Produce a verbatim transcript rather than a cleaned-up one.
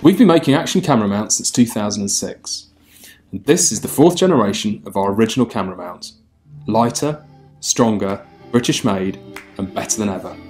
We've been making action camera mounts since two thousand six, and this is the fourth generation of our original camera mount. Lighter, stronger, British made, and better than ever.